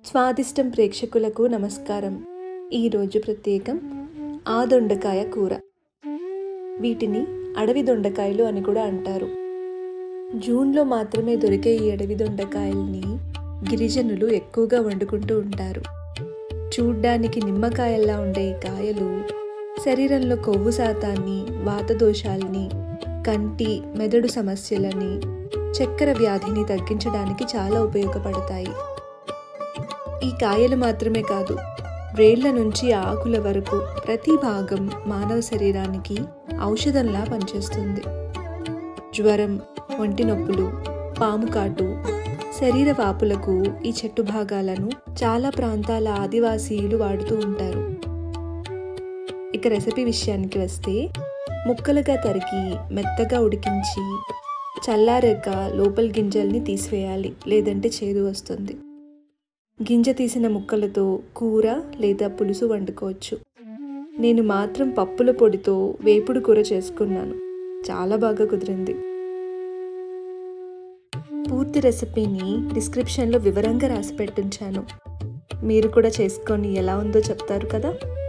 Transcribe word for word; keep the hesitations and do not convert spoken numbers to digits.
స్వాదిష్టం ప్రేక్షకులకు నమస్కారం. ఈరోజు ప్రత్యేకం ఆ దొండకాయ కూర. వీటిని అడవి దొండకాయలు అని కూడా అంటారు. జూన్లో మాత్రమే దొరికే ఈ అడవి దొండకాయల్ని గిరిజనులు ఎక్కువగా వండుకుంటూ ఉంటారు. చూడ్డానికి నిమ్మకాయల్లా ఉండే ఈ కాయలు శరీరంలో కొవ్వు శాతాన్ని, వాత దోషాలని, కంటి మెదడు సమస్యలని, చక్కెర వ్యాధిని తగ్గించడానికి చాలా ఉపయోగపడతాయి. ఈ కాయలు మాత్రమే కాదు, వేళ్ల నుంచి ఆకుల వరకు ప్రతి భాగం మానవ శరీరానికి ఔషధంలా పనిచేస్తుంది. జ్వరం, ఒంటి నొప్పులు, పాము కాటు, శరీర వాపులకు ఈ చెట్టు భాగాలను చాలా ప్రాంతాల ఆదివాసీయులు వాడుతూ ఉంటారు. ఇక రెసిపీ విషయానికి వస్తే, ముక్కలుగా తరిగి మెత్తగా ఉడికించి చల్లారాక లోపల గింజల్ని తీసివేయాలి, లేదంటే చేదు వస్తుంది. గింజ తీసిన ముక్కలతో కూర లేదా పులుసు వండుకోవచ్చు. నేను మాత్రం పప్పుల పొడితో వేపుడు కూర చేసుకున్నాను. చాలా బాగా కుదిరింది. పూర్తి రెసిపీని డిస్క్రిప్షన్లో వివరంగా రాసి పెట్టించాను. మీరు కూడా చేసుకొని ఎలా ఉందో చెప్తారు కదా.